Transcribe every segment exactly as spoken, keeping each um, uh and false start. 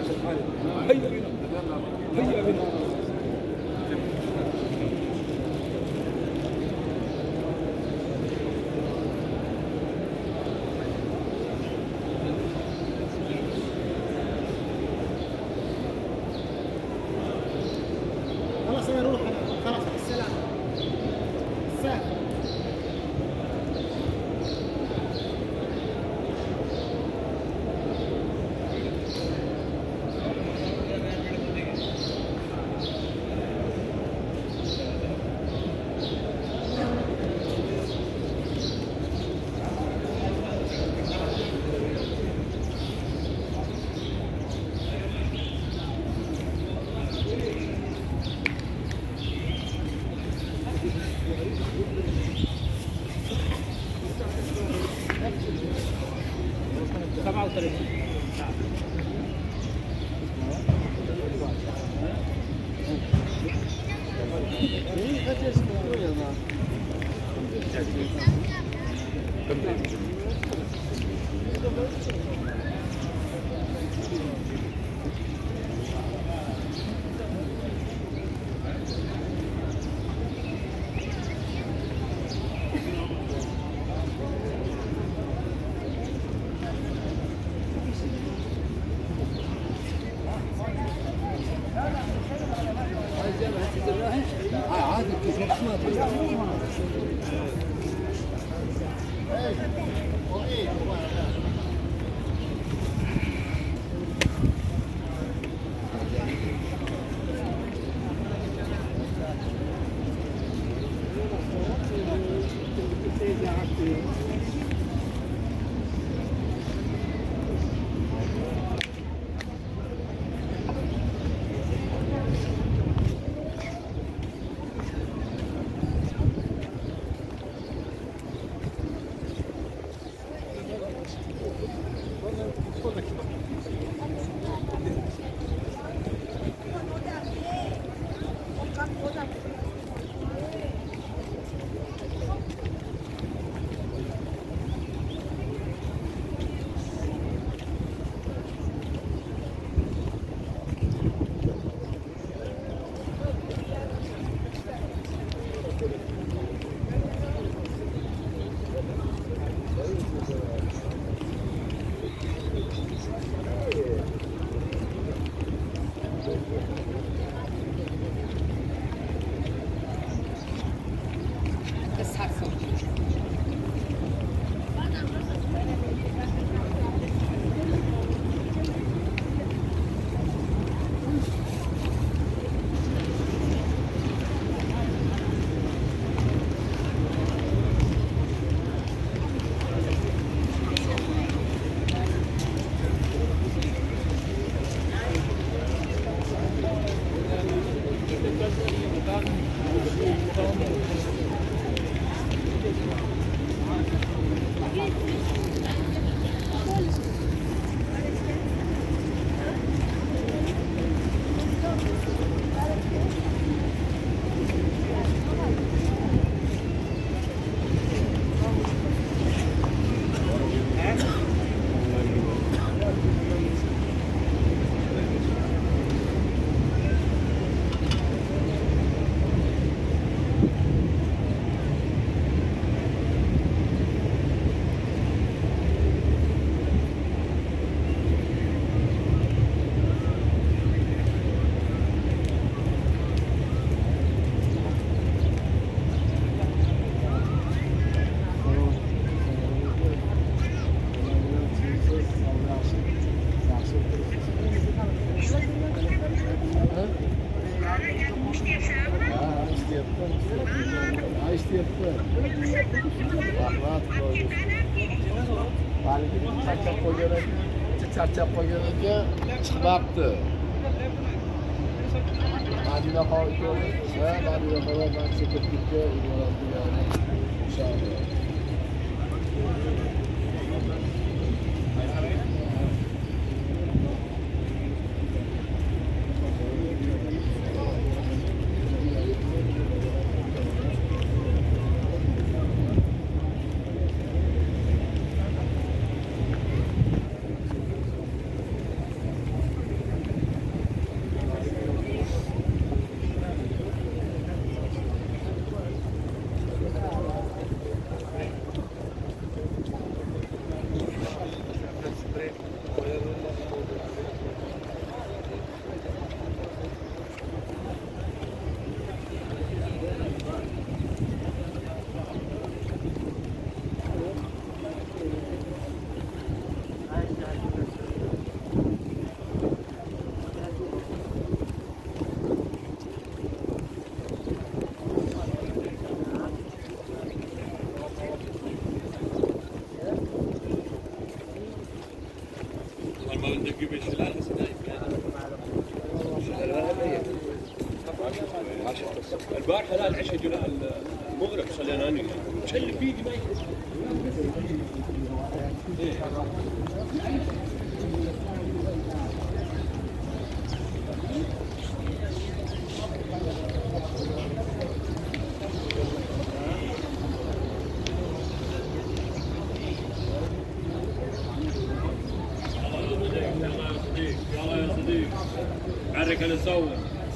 هيا بنا هيا بنا. خلاص انا اروح انا خلاص السلام السلام. سبعة وثلاثين. عادي كيف ما charchab qolganiga chiqmabdi. Madina xola va Madina xola mansa ketdi, inshaalloh. البارحه لا العشاء جاء المغرب صلينا انا مشلف بيدي ما يلا يا صديق حرك انا نصور.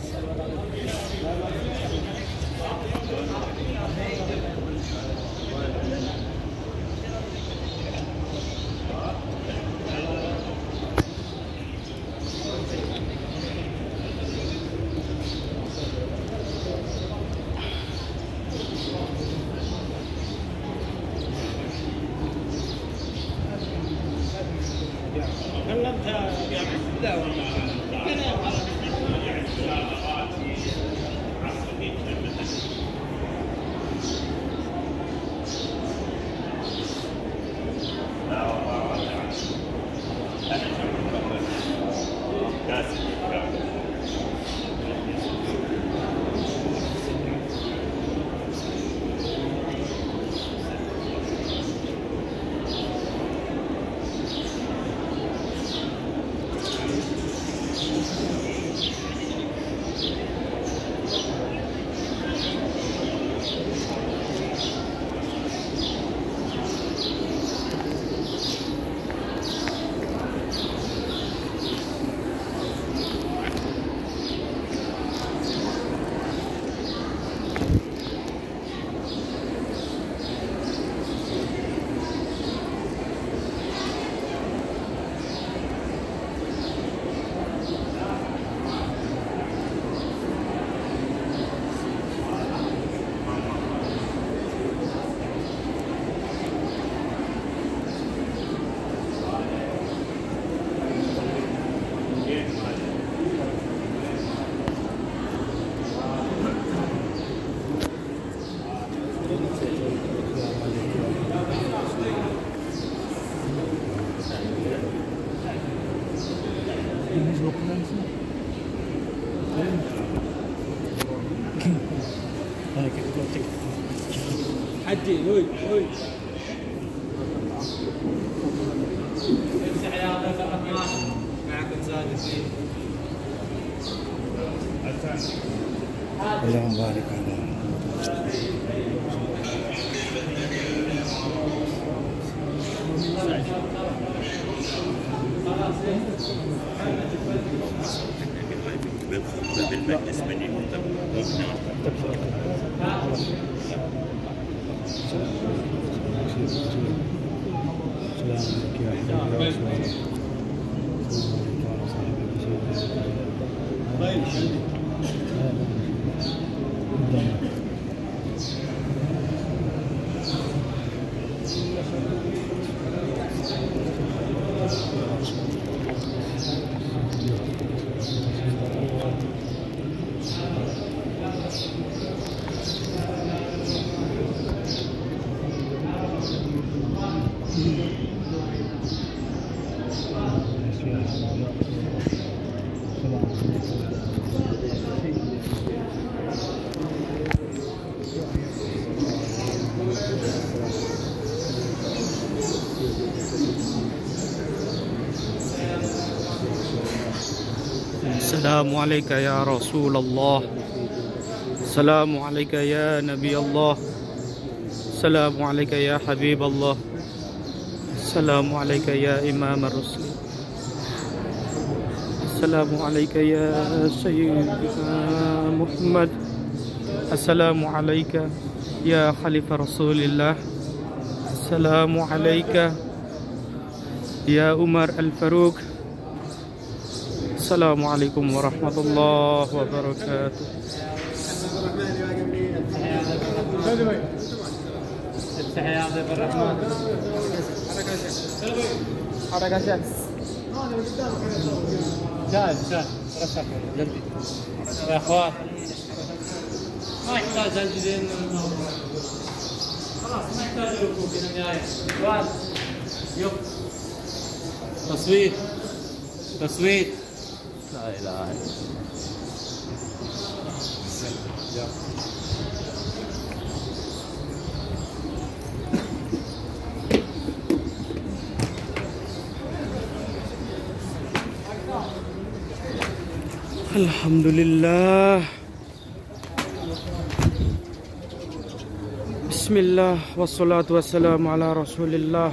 حجي هوي هوي امسح يا ضيف الرحمن معكم سادس. اللهم بارك على بالمجلس من يكتب السلام عليك يا رسول الله، السلام عليك يا نبي الله، السلام عليك يا حبيب الله، السلام عليك يا إمام الرسل، السلام عليك يا سيدنا محمد، السلام عليك يا خليفة رسول الله، السلام عليك يا عمر الفاروق، السلام عليكم ورحمة الله وبركاته. افتح يا ضيف الرحمن. حركة شمس. شاهد شاهد رشح جلدي يا اخوان ما يحتاج هالجزئين خلاص ما يحتاج ركوب الى النهاية. واحد يب تصوير Tasweet. La ilaha. Alhamdulillah. Bismillah wassalatu wassalamu ala Rasulillah.